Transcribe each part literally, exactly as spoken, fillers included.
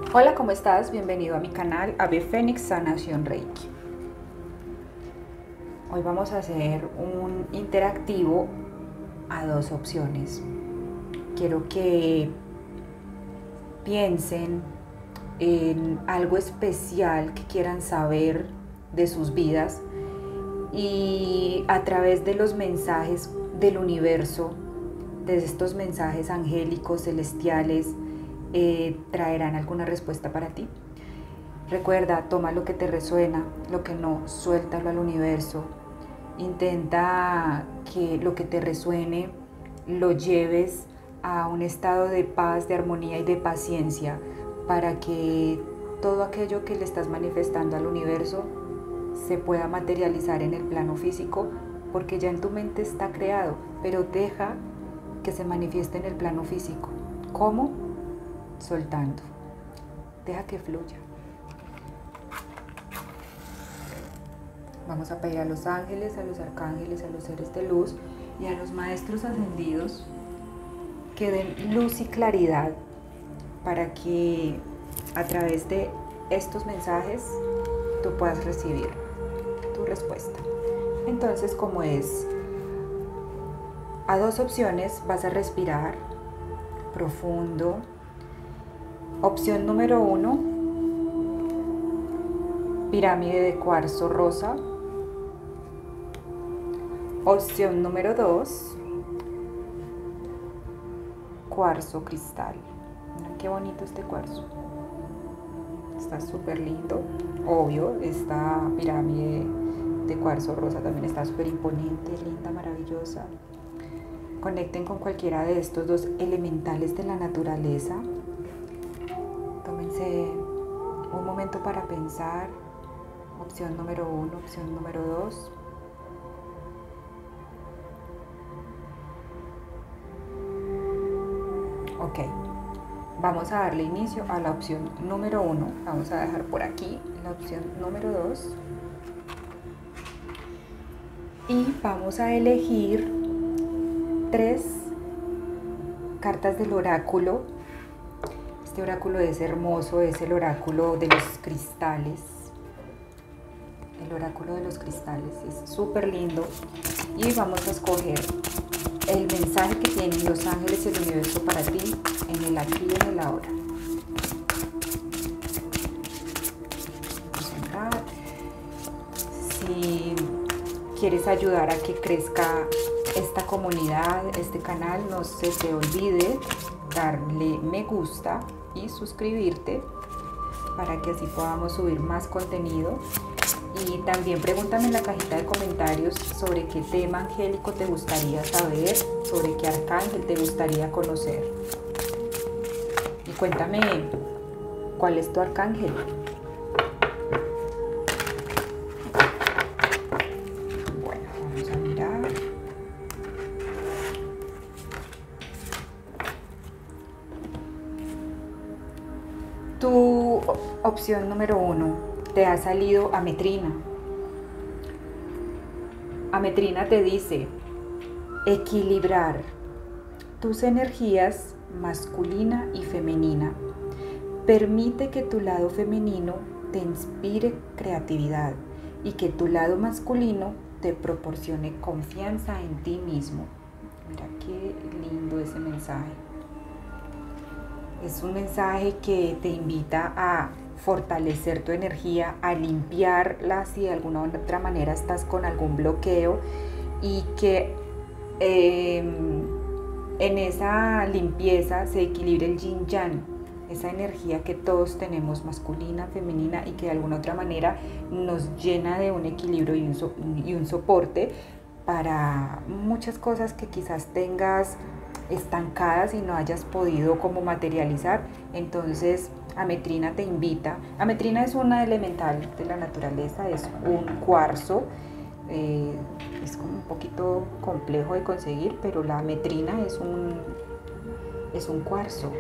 Hola, ¿cómo estás? Bienvenido a mi canal Ave Fénix Sanación Reiki. Hoy vamos a hacer un interactivo a dos opciones. Quiero que piensen en algo especial que quieran saber de sus vidas y a través de los mensajes del universo, de estos mensajes angélicos, celestiales, eh, traerán alguna respuesta para ti. Recuerda, toma lo que te resuena, lo que no, suéltalo al universo. Intenta que lo que te resuene lo lleves a un estado de paz, de armonía y de paciencia para que todo aquello que le estás manifestando al universo se pueda materializar en el plano físico, porque ya en tu mente está creado, pero deja que se manifieste en el plano físico. ¿Cómo? Soltando. Deja que fluya. Vamos a pedir a los ángeles, a los arcángeles, a los seres de luz y a los maestros ascendidos que den luz y claridad para que a través de estos mensajes tú puedas recibir tu respuesta. Entonces, como es a dos opciones, vas a respirar profundo. Opción número uno, pirámide de cuarzo rosa. Opción número dos, cuarzo cristal. Miren qué bonito este cuarzo. Está súper lindo. Obvio, esta pirámide de cuarzo rosa también está súper imponente, linda, maravillosa. Conecten con cualquiera de estos dos elementales de la naturaleza. Tómense un momento para pensar. Opción número uno, opción número dos. Ok, vamos a darle inicio a la opción número uno. Vamos a dejar por aquí la opción número dos. Y vamos a elegir tres cartas del oráculo. Este oráculo es hermoso, es el oráculo de los cristales. El oráculo de los cristales es súper lindo. Y vamos a escoger el mensaje que tienen los ángeles y el universo para ti en el aquí y en el ahora. Vamos a entrar. Si quieres ayudar a que crezca esta comunidad, este canal, no se te olvide darle me gusta y suscribirte para que así podamos subir más contenido. Y también pregúntame en la cajita de comentarios sobre qué tema angélico te gustaría saber, sobre qué arcángel te gustaría conocer. Y cuéntame cuál es tu arcángel. Bueno, vamos a mirar. Tu opción número uno. Te ha salido Ametrina. Ametrina te dice equilibrar tus energías masculina y femenina. Permite que tu lado femenino te inspire creatividad y que tu lado masculino te proporcione confianza en ti mismo. Mira qué lindo ese mensaje. Es un mensaje que te invita a fortalecer tu energía, a limpiarla si de alguna u otra manera estás con algún bloqueo, y que eh, en esa limpieza se equilibre el yin yang, esa energía que todos tenemos, masculina, femenina, y que de alguna otra manera nos llena de un equilibrio y un, so, y un soporte para muchas cosas que quizás tengas estancadas y no hayas podido como materializar. Entonces Ametrina te invita. Ametrina es una elemental de la naturaleza, es un cuarzo, eh, es como un poquito complejo de conseguir, pero la ametrina es un, es un cuarzo.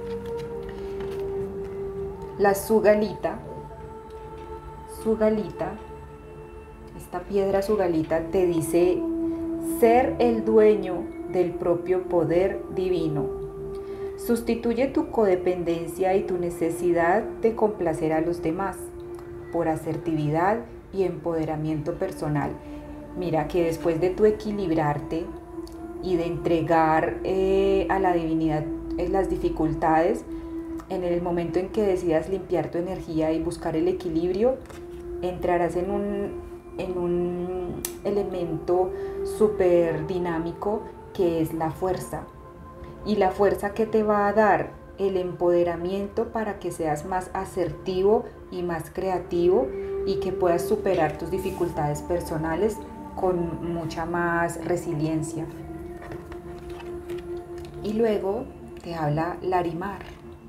La sugalita, sugalita, esta piedra sugalita te dice ser el dueño del propio poder divino. Sustituye tu codependencia y tu necesidad de complacer a los demás por asertividad y empoderamiento personal. Mira que después de tu equilibrarte y de entregar eh, a la divinidad eh, las dificultades, en el momento en que decidas limpiar tu energía y buscar el equilibrio, entrarás en un, en un elemento súper dinámico que es la fuerza. Y la fuerza que te va a dar el empoderamiento para que seas más asertivo y más creativo y que puedas superar tus dificultades personales con mucha más resiliencia. Y luego te habla Larimar.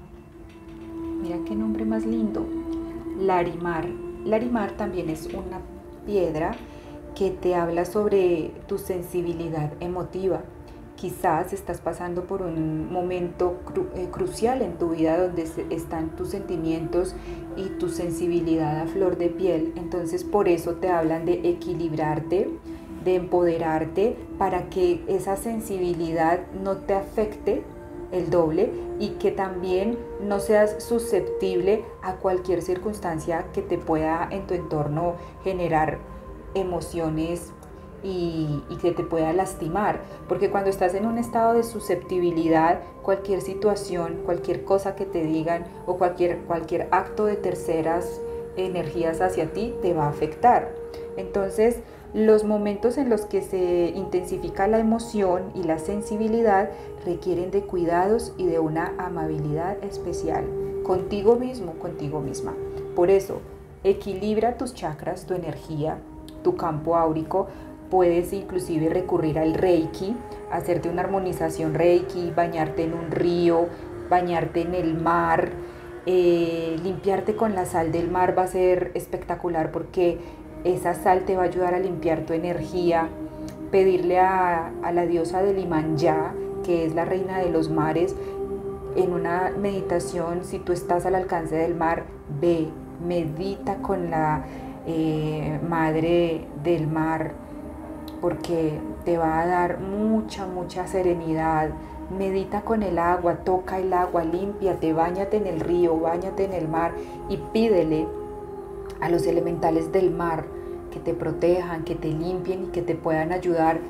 Mira qué nombre más lindo. Larimar. Larimar también es una piedra que te habla sobre tu sensibilidad emotiva. Quizás estás pasando por un momento cru eh, crucial en tu vida donde están tus sentimientos y tu sensibilidad a flor de piel. Entonces por eso te hablan de equilibrarte, de empoderarte para que esa sensibilidad no te afecte el doble y que también no seas susceptible a cualquier circunstancia que te pueda en tu entorno generar emociones y, y que te pueda lastimar, porque cuando estás en un estado de susceptibilidad, cualquier situación, cualquier cosa que te digan o cualquier, cualquier acto de terceras energías hacia ti te va a afectar. Entonces, los momentos en los que se intensifica la emoción y la sensibilidad requieren de cuidados y de una amabilidad especial contigo mismo, contigo misma. Por eso, equilibra tus chakras, tu energía, tu campo áurico. Puedes inclusive recurrir al Reiki, hacerte una armonización Reiki, bañarte en un río, bañarte en el mar, eh, limpiarte con la sal del mar va a ser espectacular porque esa sal te va a ayudar a limpiar tu energía. Pedirle a, a la diosa del Limanyá, que es la reina de los mares, en una meditación, si tú estás al alcance del mar, ve, medita con la eh, madre del mar, porque te va a dar mucha, mucha serenidad. Medita con el agua, toca el agua, límpiate, báñate en el río, báñate en el mar y pídele a los elementales del mar que te protejan, que te limpien y que te puedan ayudar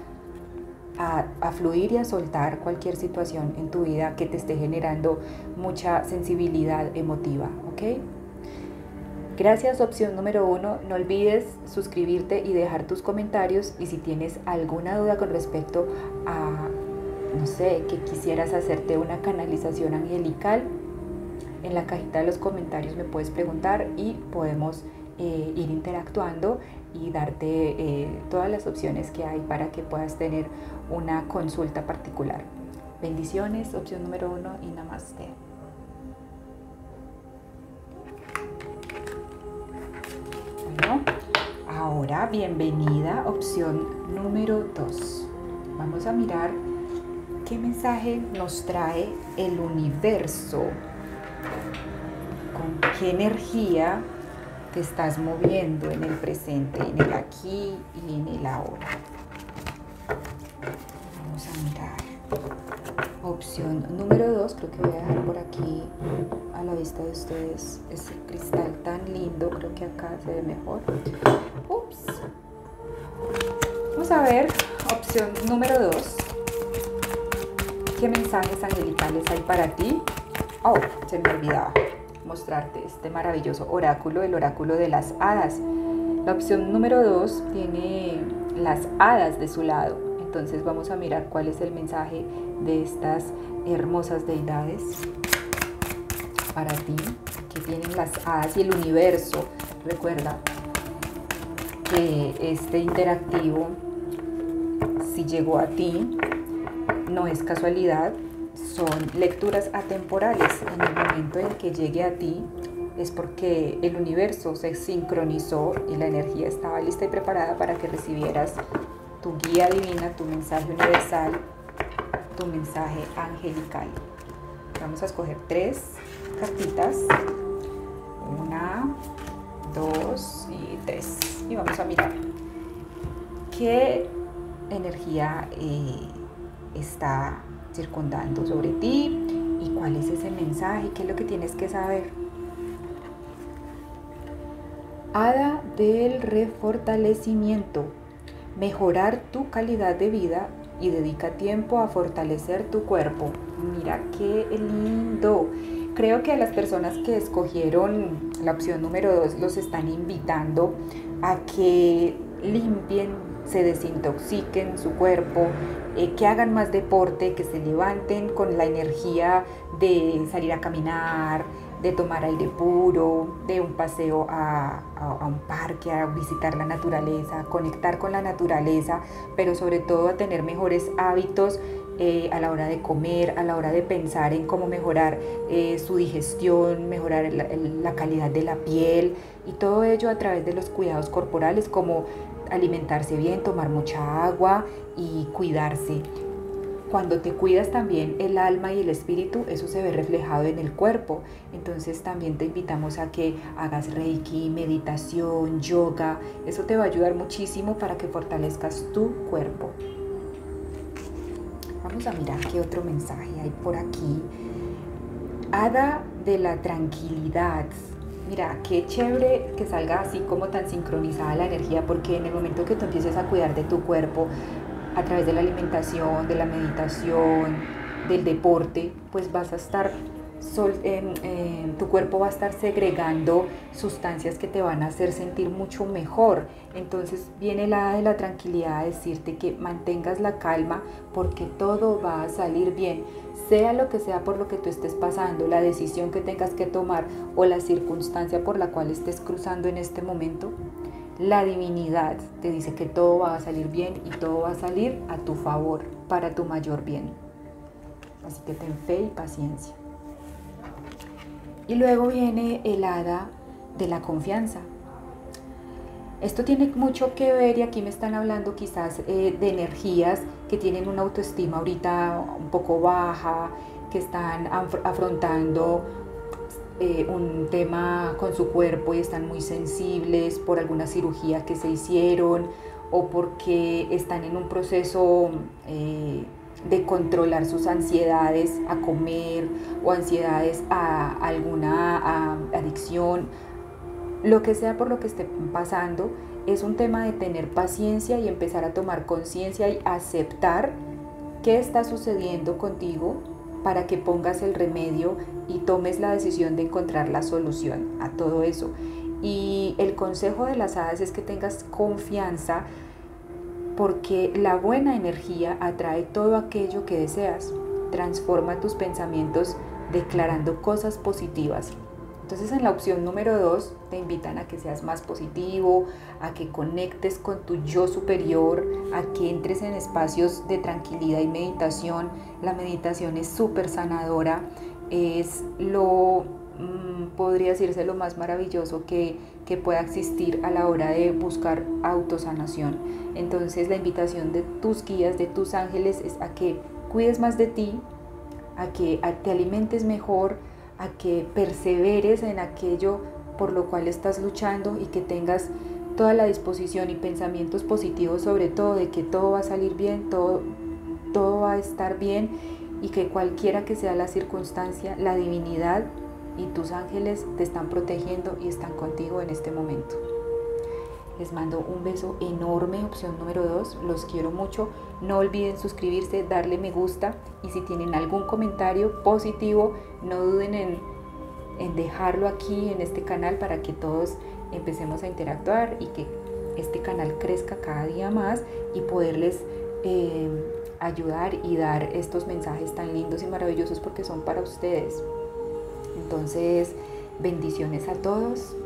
a, a fluir y a soltar cualquier situación en tu vida que te esté generando mucha sensibilidad emotiva, ¿ok? Gracias, opción número uno. No olvides suscribirte y dejar tus comentarios, y si tienes alguna duda con respecto a, no sé, que quisieras hacerte una canalización angelical, en la cajita de los comentarios me puedes preguntar y podemos eh, ir interactuando y darte eh, todas las opciones que hay para que puedas tener una consulta particular. Bendiciones, opción número uno, y namaste. Bueno, ahora bienvenida, opción número dos. Vamos a mirar qué mensaje nos trae el universo. ¿Con qué energía te estás moviendo en el presente, en el aquí y en el ahora? Vamos a mirar. Opción número dos, creo que voy a dejar por aquí a la vista de ustedes ese cristal tan lindo, creo que acá se ve mejor. Ups. Vamos a ver, opción número dos. ¿Qué mensajes angelicales hay para ti? Oh, se me olvidaba mostrarte este maravilloso oráculo, el oráculo de las hadas. La opción número dos tiene las hadas de su lado. Entonces vamos a mirar cuál es el mensaje de estas hermosas deidades para ti, que tienen las hadas y el universo. Recuerda que este interactivo, si llegó a ti, no es casualidad, son lecturas atemporales. En el momento en que llegue a ti es porque el universo se sincronizó y la energía estaba lista y preparada para que recibieras tu guía divina, tu mensaje universal, tu mensaje angelical. Vamos a escoger tres cartitas, una, dos y tres, y vamos a mirar qué energía eh, está circundando sobre ti y ¿Cuál es ese mensaje? ¿Qué es lo que tienes que saber? Hada del refortalecimiento. Mejorar tu calidad de vida y dedica tiempo a fortalecer tu cuerpo. Mira qué lindo. Creo que a las personas que escogieron la opción número dos los están invitando a que limpien, se desintoxiquen su cuerpo, eh, que hagan más deporte, que se levanten con la energía de salir a caminar, de tomar aire puro, de un paseo a, a, a un parque, a visitar la naturaleza, a conectar con la naturaleza, pero sobre todo a tener mejores hábitos eh, a la hora de comer, a la hora de pensar en cómo mejorar eh, su digestión, mejorar la, la calidad de la piel, y todo ello a través de los cuidados corporales, como alimentarse bien, tomar mucha agua y cuidarse. Cuando te cuidas también el alma y el espíritu, eso se ve reflejado en el cuerpo. Entonces también te invitamos a que hagas reiki, meditación, yoga. Eso te va a ayudar muchísimo para que fortalezcas tu cuerpo. Vamos a mirar qué otro mensaje hay por aquí. Hada de la tranquilidad. Mira, qué chévere que salga así como tan sincronizada la energía, porque en el momento que tú empieces a cuidar de tu cuerpo, a través de la alimentación, de la meditación, del deporte, pues vas a estar, sol, eh, eh, tu cuerpo va a estar segregando sustancias que te van a hacer sentir mucho mejor. Entonces viene la de la tranquilidad a decirte que mantengas la calma, porque todo va a salir bien. Sea lo que sea por lo que tú estés pasando, la decisión que tengas que tomar o la circunstancia por la cual estés cruzando en este momento, la divinidad te dice que todo va a salir bien y todo va a salir a tu favor, para tu mayor bien. Así que ten fe y paciencia. Y luego viene el hada de la confianza. Esto tiene mucho que ver, y aquí me están hablando quizás eh, de energías que tienen una autoestima ahorita un poco baja, que están afrontando Eh, un tema con su cuerpo y están muy sensibles por alguna cirugía que se hicieron, o porque están en un proceso eh, de controlar sus ansiedades a comer o ansiedades a alguna a adicción. Lo que sea por lo que esté pasando, es un tema de tener paciencia y empezar a tomar conciencia y aceptar qué está sucediendo contigo, para que pongas el remedio y tomes la decisión de encontrar la solución a todo eso. Y el consejo de las hadas es que tengas confianza, porque la buena energía atrae todo aquello que deseas. Transforma tus pensamientos declarando cosas positivas. Entonces, en la opción número dos te invitan a que seas más positivo, a que conectes con tu yo superior, a que entres en espacios de tranquilidad y meditación. La meditación es súper sanadora, es lo, mmm, podría decirse, lo más maravilloso que, que pueda existir a la hora de buscar autosanación. Entonces, la invitación de tus guías, de tus ángeles, es a que cuides más de ti, a que te alimentes mejor, a que perseveres en aquello por lo cual estás luchando, y que tengas toda la disposición y pensamientos positivos, sobre todo de que todo va a salir bien, todo, todo va a estar bien, y que cualquiera que sea la circunstancia, la divinidad y tus ángeles te están protegiendo y están contigo en este momento. Les mando un beso enorme, opción número dos, los quiero mucho. No olviden suscribirse, darle me gusta, y si tienen algún comentario positivo, no duden en, en dejarlo aquí en este canal, para que todos empecemos a interactuar y que este canal crezca cada día más, y poderles eh, ayudar y dar estos mensajes tan lindos y maravillosos, porque son para ustedes. Entonces, bendiciones a todos.